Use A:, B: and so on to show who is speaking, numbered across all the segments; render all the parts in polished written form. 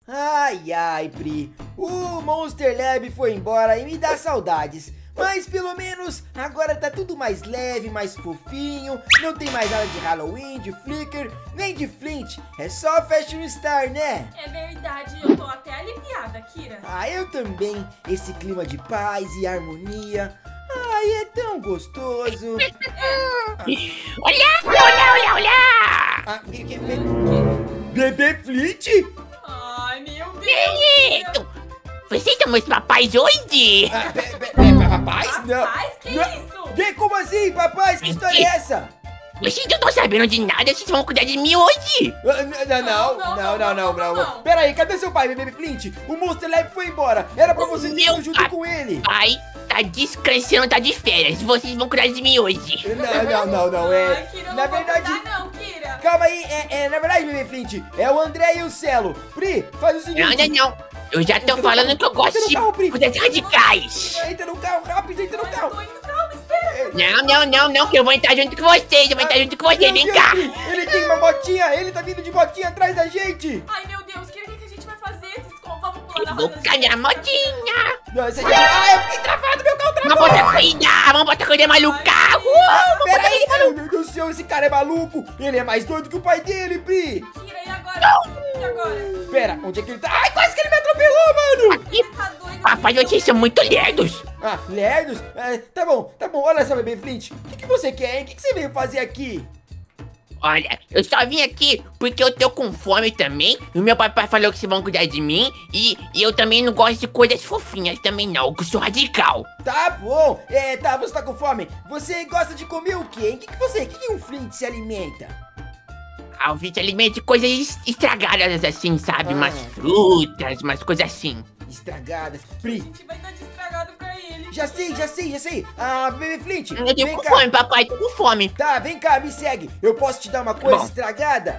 A: Ai, ai, Pri. O Monster Lab foi embora e me dá saudades. Mas pelo menos agora tá tudo mais leve, mais fofinho. Não tem mais nada de Halloween, de Flicker, nem de Flint. É só Fashion Star, né?
B: É verdade, eu tô até aliviada, Kira.
A: Ah, eu também. Esse clima de paz e harmonia. Ai, é tão gostoso.
C: Olha!
A: Ah, Bebê Flint?
B: Ai, meu Deus.
C: Eita! Vocês são meus papais hoje?
A: Papais? Não.
B: Rapaz, que
A: Não.
B: isso?
A: Como assim, papais? Que história é essa?
C: Vocês não estão sabendo de nada, vocês vão cuidar de mim hoje.
A: Não. Pera aí, cadê seu pai, Bebê Flint? O Monster Lab foi embora. Era pra você ter ido junto com ele.
C: Pai tá descansando, tá de férias. Vocês vão cuidar de mim hoje.
A: Não,
B: Ai, Kira, eu
A: na
B: não vou
A: verdade...
B: cuidar não, Kira.
A: Calma aí, na verdade, Bebê Flint, é o André e o Celo. Pri, faz o seguinte...
C: Não. Eu já tô falando que eu gosto de coisas radicais.
A: Entra no carro, rápido, entra no
B: Eu
A: carro.
B: tô indo, calma, espera.
C: Não, que eu vou entrar junto com vocês. Vem cá.
A: Ele tem uma motinha, ele tá vindo de motinha atrás da gente.
B: Ai, meu Deus, Kira, o que a gente vai fazer? Vamos pular na
C: Eu vou
B: roda
C: ficar na motinha.
A: Não, esse aqui... eu fiquei travado, meu carro travou.
C: Vamos botar corrida maluca.
A: Peraí, meu Deus do céu, esse cara é maluco. Ele é mais doido que o pai dele, Pri.
B: Kira, e agora? E agora?
A: Pera, onde é que ele tá? Ai, quase que ele me atropelou, mano.
B: Ele tá doido.
C: Papai, vocês são muito lerdos.
A: Ah, lerdos? Tá bom. Olha só, Bebê Flint. O que você quer, hein? O que você veio fazer aqui?
C: Olha, eu só vim aqui porque eu tô com fome também. E o meu papai falou que vocês vão cuidar de mim. E eu também não gosto de coisas fofinhas também não, que eu sou radical.
A: Tá bom. Você tá com fome. Você gosta de comer o quê, hein? O que um Flint se alimenta?
C: Ah, eu fiz alimento de coisas estragadas assim, sabe? Umas frutas, umas coisas assim.
A: Estragadas.
B: A
A: Pri,
B: gente vai dar de estragado pra ele.
A: já sei. Ah, Bebê Flint,
C: Eu tô
A: vem
C: com
A: cá.
C: fome, papai, tô com fome.
A: Tá, vem cá, me segue. Eu posso te dar uma coisa
C: Bom.
A: estragada?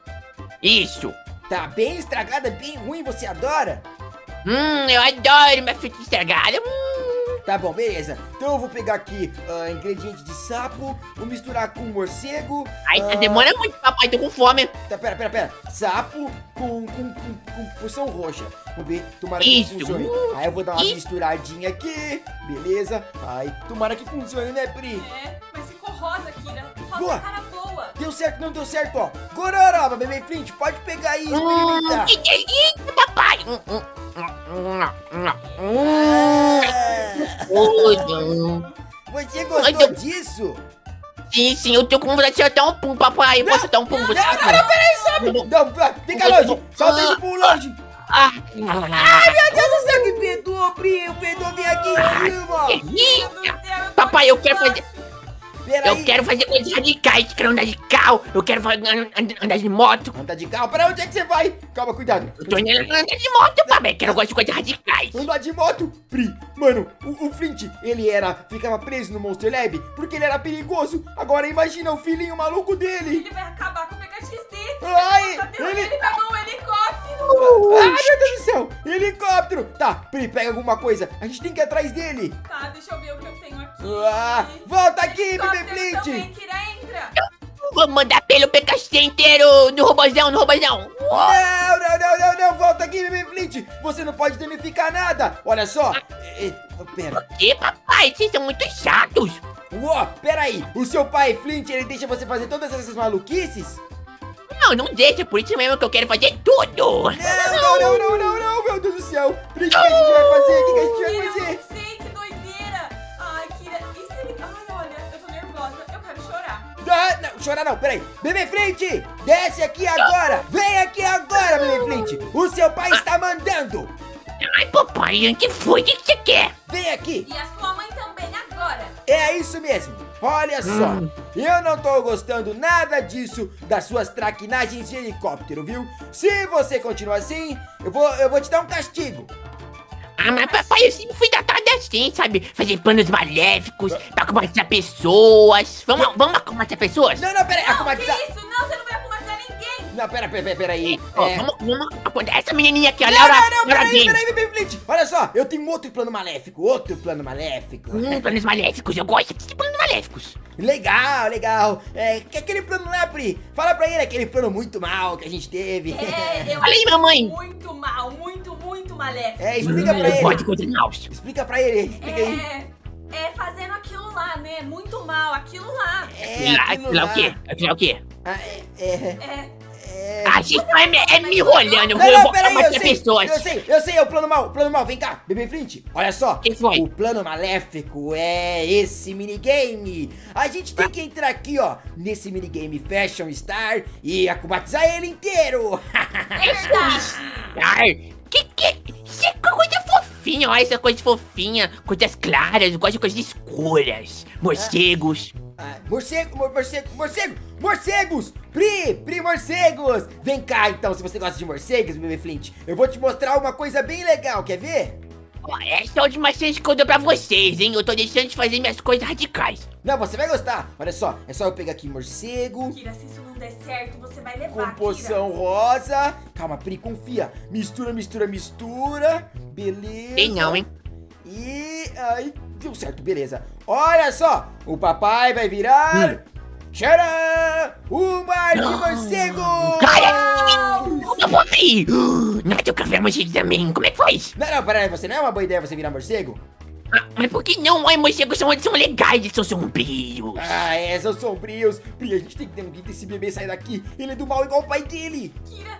C: Isso.
A: Tá bem estragada, bem ruim, você adora?
C: Eu adoro minha fruta estragada.
A: Tá bom, beleza. Então eu vou pegar aqui ingrediente de sapo, vou misturar com morcego.
C: Ai, demora muito, papai, tô com fome.
A: Tá, pera. Sapo com poção roxa. Vamos ver, tomara que
C: Isso.
A: funcione. Aí eu vou dar uma
C: Isso.
A: misturadinha aqui. Beleza. Ai, tomara que funcione, né, Pri?
B: Mas ficou rosa, Kira. Rosa
A: Boa.
B: é cara boa.
A: Deu certo, não deu certo, ó. Gororoba, Bebê Flint, pode pegar aí e experimentar.
C: Que delícia, papai.
A: Você gostou disso?
C: Sim, eu tô com vontade de soltar um pum, papai. Eu posso soltar um pum?
A: Não, peraí, sobe. Não, fica longe. Solta esse pum longe. Ai, meu Deus do céu, que perdoa, Pri. O perdoa vem aqui em cima.
C: Delícia. Papai, eu quero fazer...
A: Peraí.
C: Eu quero fazer coisas radicais, quero andar de carro, eu quero andar de moto.
A: Andar de carro? Pra onde é que você vai? Calma, cuidado.
C: Eu tô andando de moto, papai, eu gosto de coisas radicais.
A: Andar de moto? Pri, mano, o Flint, ficava preso no Monster Lab porque ele era perigoso. Agora imagina o filhinho maluco dele.
B: Ele vai acabar com o PKXD.
A: Ai,
B: Ele pegou um helicóptero.
A: Ai, meu Deus do céu, helicóptero. Tá, Pri, pega alguma coisa. A gente tem que ir atrás dele.
B: Tá, deixa eu ver o que eu tenho aqui.
A: Volta aqui, Bebê
B: Helicóptero
A: Flint.
B: também, Kira, entra.
C: Vou mandar pelo PKC inteiro, no robôzão.
A: Não, volta aqui, Bebê Flint. Você não pode danificar nada. Olha só. Pera.
C: Que, papai, vocês são muito chatos.
A: Pera aí. O seu pai, Flint, ele deixa você fazer todas essas maluquices?
C: Não deixa, por isso mesmo que eu quero fazer tudo.
A: Não, meu Deus do céu. Pri, o que a gente vai fazer? O que a gente vai
B: Kira, eu
A: fazer?
B: não sei, que doideira. Ai, Kira, e se ele... Ai, olha, eu tô nervosa, eu quero chorar.
A: Não, chorar não, peraí. Bebê Flint, desce aqui agora. Vem aqui agora, Bebê Flint. O seu pai está mandando.
C: Ai, papai, o que foi? O que você quer?
A: Vem aqui.
B: E a sua mãe também, agora.
A: É isso mesmo. Olha só, eu não tô gostando nada disso, das suas traquinagens de helicóptero, viu? Se você continuar assim, eu vou te dar um castigo.
C: Mas papai, eu sempre fui tratado assim, sabe? Fazer planos maléficos pra combater pessoas. Vamos combater pessoas?
A: Não, peraí.
B: Não, que isso? Não, você não vai combater ninguém.
A: Não, peraí.
C: Vamos essa menininha aqui, ó,
A: Não,
C: Laura Games.
A: peraí, Bebê Flint. Olha só, eu tenho outro plano maléfico.
C: Planos maléficos, eu gosto de planos maléficos.
A: Legal. Que aquele plano lá, Pri? Fala pra ele, aquele plano muito mal que a gente teve.
B: Eu
C: Olha aí,
B: acho
C: mamãe.
B: muito mal. muito maléfico.
A: Explica pra
C: Eu gosto de
A: ele.
C: coisas maus.
A: Explica pra ele, explica aí.
B: É fazendo aquilo lá, né? Muito mal, aquilo lá.
C: Aquilo lá o quê? Aquilo lá o quê? Ah, isso é me enrolando. Eu vou
A: Peraí,
C: bater pessoas.
A: eu sei, é o plano mal, vem cá, Bebê Flint, olha só.
C: Que foi?
A: O plano maléfico é esse minigame. A gente tem que entrar aqui, ó, nesse minigame Fashion Star e acubatizar ele inteiro.
B: É verdade.
C: Ai, isso é coisa fofinha, olha essa coisa fofinha. Coisas claras, eu gosto de coisas escuras. Morcegos.
A: Morcegos! Pri, morcegos! Vem cá então, se você gosta de morcegos, Bebê Flint, eu vou te mostrar uma coisa bem legal, quer ver?
C: Ó, essa é a última chance que eu dou pra vocês, hein? Eu tô deixando de fazer minhas coisas radicais.
A: Não, você vai gostar, olha só, é só eu pegar aqui morcego,
B: Kira, se isso não der certo, você vai levar,
A: com poção rosa. Calma, Pri, confia. Mistura. Beleza.
C: Tem não, hein?
A: E aí, deu certo, beleza. Olha só, o papai vai virar... Tcharam! O mar de morcego!
C: Cara, eu morri! Não, eu quero ver morcego também. Como é que faz?
A: Não, peraí, você não é uma boa ideia você virar morcego?
C: Ah, mas por que não? Ai, morcegos são legais, eles são sombrios.
A: São sombrios. Pri, a gente tem que ter esse bebê sair daqui. Ele é do mal igual o pai dele.
B: Kira,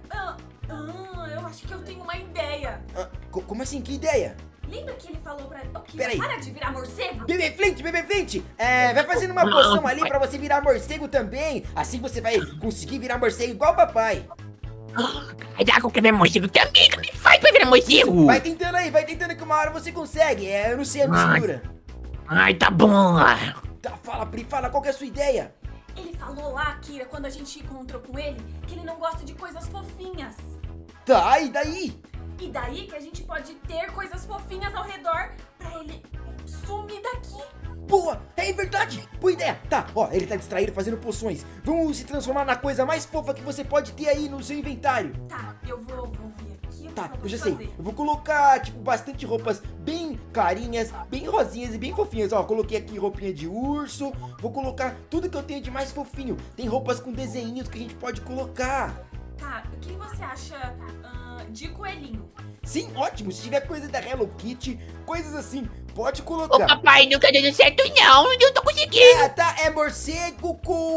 B: eu acho que eu tenho uma ideia.
A: Como assim? Que ideia?
B: Lembra que ele falou pra... Kira,
A: Peraí.
B: para de virar morcego.
A: Bebê Flint, vai fazendo uma poção ali pra você virar morcego também. Assim você vai conseguir virar morcego igual o papai.
C: Eu quero ver morcego também. Como é que faz pra virar morcego?
A: Vai tentando que uma hora você consegue. Eu não sei a mistura.
C: Ai, tá bom.
A: Tá, fala, Pri, qual que é a sua ideia?
B: Ele falou lá, Kira, quando a gente encontrou com ele, que ele não gosta de coisas fofinhas.
A: Tá, e daí?
B: E daí que a gente pode ter coisas fofinhas ao redor pra ele sumir daqui.
A: Boa, é verdade, boa ideia. Tá, ó, ele tá distraído fazendo poções. Vamos se transformar na coisa mais fofa que você pode ter aí no seu inventário.
B: Tá, eu vou ver aqui.
A: Tá, eu já sei. Eu vou colocar, tipo, bastante roupas bem clarinhas, bem rosinhas e bem fofinhas. Ó, coloquei aqui roupinha de urso. Vou colocar tudo que eu tenho de mais fofinho. Tem roupas com desenhinhos que a gente pode colocar.
B: Tá, o que você acha de coelhinho?
A: Sim, ótimo. Se tiver coisa da Hello Kitty, coisas assim, pode
C: Ô,
A: colocar.
C: papai, não tá dando certo não. Eu tô conseguindo.
A: Tá, é morcego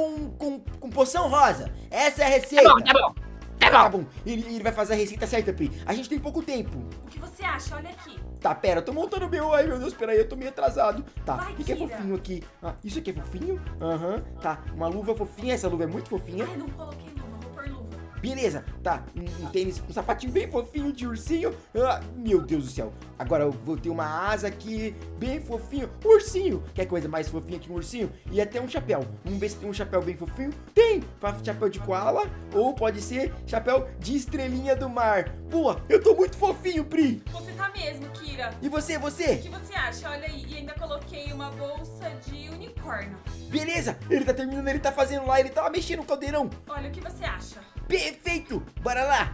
A: com poção rosa. Essa é a receita.
C: Tá bom.
A: Tá bom, ele vai fazer a receita certa, Pri. A gente tem pouco tempo.
B: O que você acha? Olha aqui.
A: Tá, pera, eu tô montando o meu. Ai, meu Deus, peraí, eu tô meio atrasado. Tá,
B: Vai,
A: o que é
B: Kira.
A: fofinho aqui? Isso aqui é fofinho? Aham, tá. Uma luva fofinha, essa luva é muito fofinha.
B: Ai, não coloquei luva, vou pôr luva.
A: Beleza, tá. Um tênis, um sapatinho bem fofinho de ursinho. Meu Deus do céu. Agora eu vou ter uma asa aqui, bem fofinho. Ursinho. Quer coisa mais fofinha que um ursinho? E até um chapéu. Vamos ver se tem um chapéu bem fofinho. Tem! Chapéu de koala. Ou pode ser chapéu de estrelinha do mar. Boa, eu tô muito fofinho, Pri.
B: Você tá mesmo, Kira.
A: E você?
B: O que você acha? Olha aí, e ainda coloquei uma bolsa de unicórnio.
A: Beleza, ele tá terminando, ele tá fazendo lá, ele tava mexendo no caldeirão.
B: Olha, o que você acha?
A: Perfeito, bora lá.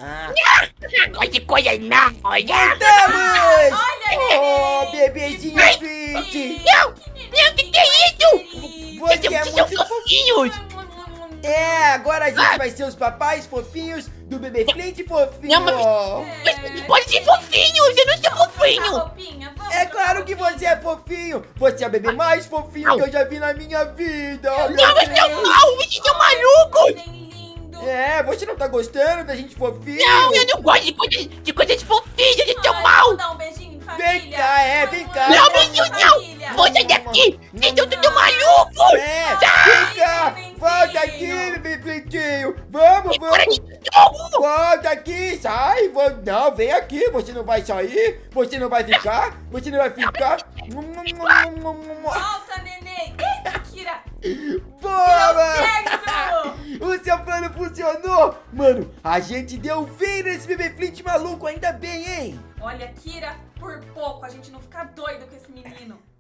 C: Não gosto de coisa não.
A: Voltamos!
B: Olha,
A: Oh, bebezinho Flint.
C: Não, que é isso?
A: Você é
C: Vocês são
A: muito
C: fofinhos.
A: Agora a gente vai ser os papais fofinhos do bebê Flint fofinho.
C: Não, mas pode ser fofinhos, eu não sou fofinho.
B: Roupinha, vamos
A: É
B: trocar
A: claro que
B: roupinha.
A: você é fofinho. Você é o bebê mais fofinho que eu já vi na minha vida. Oh, meu
C: Não, mas
A: Deus.
C: não mal, vocês são malucos.
B: Bem lindo.
A: Você não tá gostando da gente fofinho?
C: Não, eu não gosto de coisas fofinhas, vocês são mal.
B: Vamos dar um beijinho em família.
A: Vem cá, vem cá.
C: Não, beijinho não. Vou sair daqui, vocês estão tudo malucos.
A: Vem cá. Volta aqui, bebê Flintinho. Vamos.
C: Fora de jogo.
A: Volta aqui, sai. Não, vem aqui. Você não vai sair. Você não vai ficar. Você não vai ficar.
B: Volta, neném. Eita, Kira.
A: Boa,
B: Certo.
A: mano. O seu plano funcionou. Mano, a gente deu fim nesse bebê Flint maluco. Ainda bem, hein?
B: Olha, Kira, por pouco a gente não fica doido com esse menino.